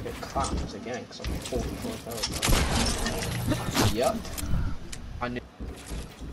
get clapped again because I'm 44 health. Yep. I knew.